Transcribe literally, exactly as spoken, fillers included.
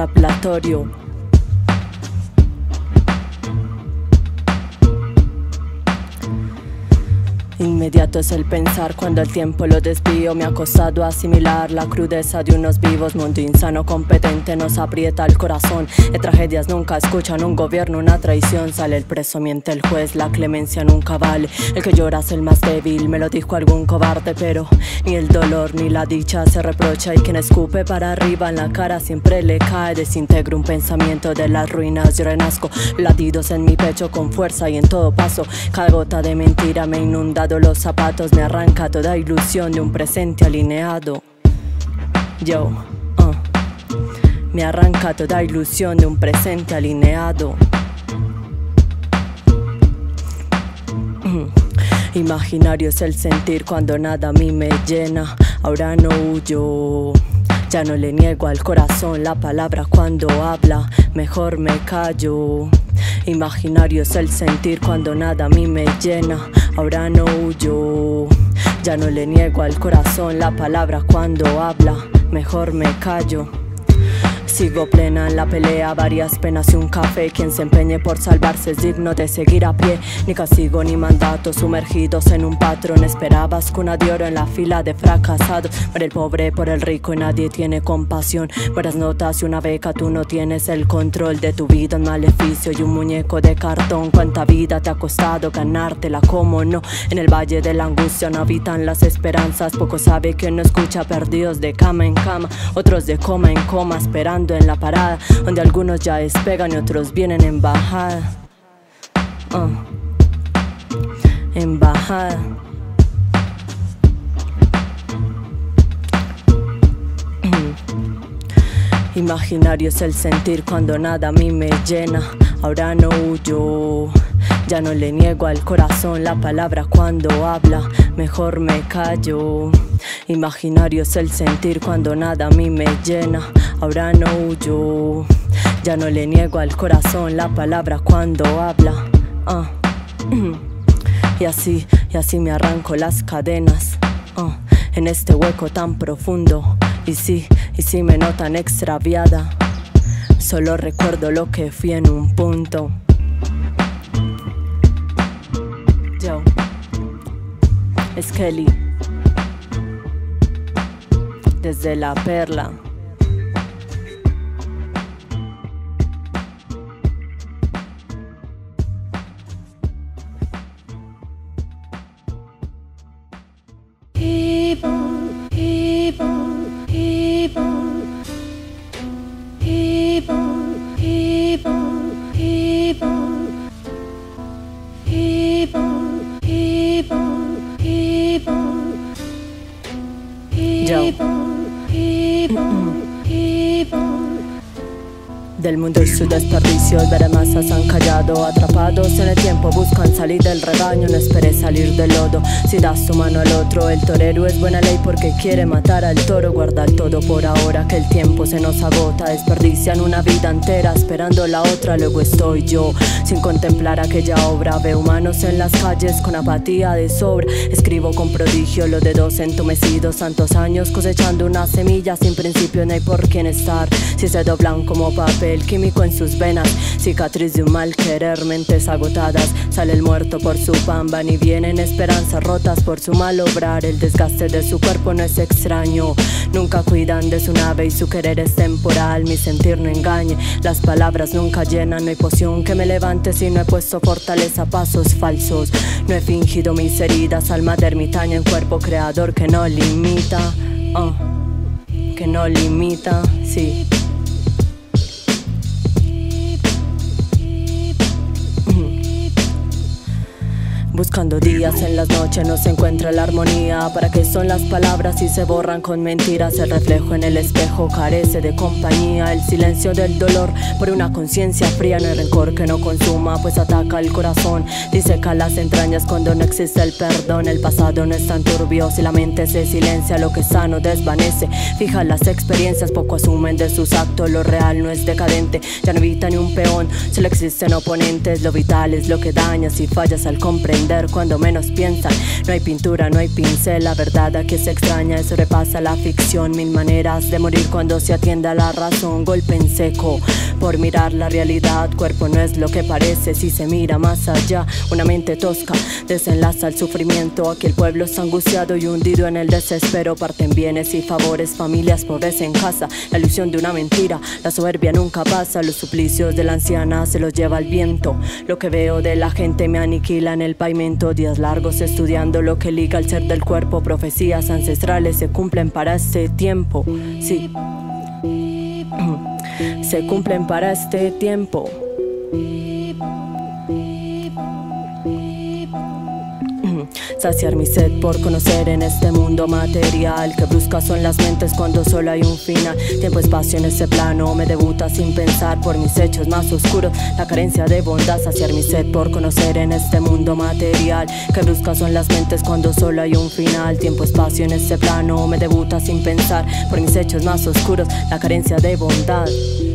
Raplatorio. Inmediato es el pensar cuando el tiempo lo desvío. Me ha costado asimilar la crudeza de unos vivos. Mundo insano competente nos aprieta el corazón. De tragedias nunca escuchan un gobierno, una traición. Sale el preso, miente el juez, la clemencia nunca vale. El que llora es el más débil, me lo dijo algún cobarde. Pero ni el dolor ni la dicha se reprocha. Y quien escupe para arriba en la cara siempre le cae. Desintegro un pensamiento de las ruinas, yo renazco. Latidos en mi pecho con fuerza y en todo paso. Cada gota de mentira me inunda los zapatos, me arranca toda ilusión de un presente alineado. Yo, uh, me arranca toda ilusión de un presente alineado. uh. Imaginario es el sentir cuando nada a mí me llena. Ahora no huyo, ya no le niego al corazón la palabra cuando habla, mejor me callo. Imaginario es el sentir cuando nada a mí me llena. Ahora no huyo, ya no le niego al corazón la palabra cuando habla, mejor me callo. Sigo plena en la pelea, varias penas y un café. Quien se empeñe por salvarse es digno de seguir a pie. Ni castigo ni mandato, sumergidos en un patrón. Esperabas cuna de oro en la fila de fracasados. Muere el pobre por el rico y nadie tiene compasión. Buenas notas y una beca, tú no tienes el control de tu vida. Un maleficio y un muñeco de cartón. Cuánta vida te ha costado ganártela, cómo no. En el valle de la angustia no habitan las esperanzas. Poco sabe quien no escucha, perdidos de cama en cama. Otros de coma en coma, esperando en la parada, donde algunos ya despegan y otros vienen en bajada. uh. En bajada. Imaginario es el sentir cuando nada a mí me llena. Ahora no huyo, ya no le niego al corazón la palabra cuando habla, mejor me callo. Imaginario es el sentir cuando nada a mí me llena. Ahora no huyo, ya no le niego al corazón la palabra cuando habla. uh. Y así, y así me arranco las cadenas, uh, en este hueco tan profundo. Y sí, y sí me notan extraviada. Solo recuerdo lo que fui en un punto. Yo, Skelly, desde La Perla. Keep on, keep on, keep on, keep on, keep on, keep on, keep on, keep on, keep on, keep on, keep on, keep on. Del mundo y su desperdicio, ver masas han callado. Atrapados en el tiempo buscan salir del rebaño. No esperes salir del lodo si das tu mano al otro. El torero es buena ley porque quiere matar al toro. Guarda todo por ahora que el tiempo se nos agota. Desperdician una vida entera esperando la otra. Luego estoy yo sin contemplar aquella obra. Veo humanos en las calles con apatía de sobra. Escribo con prodigio, los dedos entumecidos. Tantos años cosechando una semilla sin principio, no hay por quién estar. Si se doblan como papel el químico en sus venas, cicatriz de un mal querer, mentes agotadas. Sale el muerto por su pan, van y vienen esperanzas rotas por su mal obrar. El desgaste de su cuerpo no es extraño, nunca cuidan de su nave y su querer es temporal. Mi sentir no engañe, las palabras nunca llenan. No hay poción que me levante si no he puesto fortaleza a pasos falsos. No he fingido mis heridas, alma de ermitaña en cuerpo creador que no limita, uh, que no limita, sí. Buscando días en las noches no se encuentra la armonía. ¿Para qué son las palabras si se borran con mentiras? El reflejo en el espejo carece de compañía. El silencio del dolor por una conciencia fría. No hay rencor que no consuma, pues ataca el corazón. Diseca las entrañas cuando no existe el perdón. El pasado no es tan turbio si la mente se silencia. Lo que sano desvanece, fija las experiencias, poco asumen de sus actos. Lo real no es decadente, ya no evita ni un peón, solo existen oponentes. Lo vital es lo que daña si fallas al comprender. entender cuando menos piensan. No hay pintura, no hay pincel, la verdad aquí se extraña, eso repasa la ficción. Mil maneras de morir cuando se atienda a la razón. Golpe en seco por mirar la realidad, cuerpo no es lo que parece si se mira más allá. Una mente tosca desenlaza el sufrimiento, aquí el pueblo está angustiado y hundido en el desespero. Parten bienes y favores, familias pobres en casa, la ilusión de una mentira, la soberbia nunca pasa. Los suplicios de la anciana se los lleva el viento, lo que veo de la gente me aniquila en el pavimento. Días largos estudiando lo que liga el ser del cuerpo, profecías ancestrales se cumplen para este tiempo, sí, se cumplen para este tiempo. Saciar mi sed por conocer en este mundo material, que bruscas son las mentes cuando solo hay un final. Tiempo, espacio en ese plano me debuta sin pensar por mis hechos más oscuros, la carencia de bondad. Saciar mi sed por conocer en este mundo material, que bruscas son las mentes cuando solo hay un final. Tiempo, espacio en ese plano me debuta sin pensar por mis hechos más oscuros, la carencia de bondad.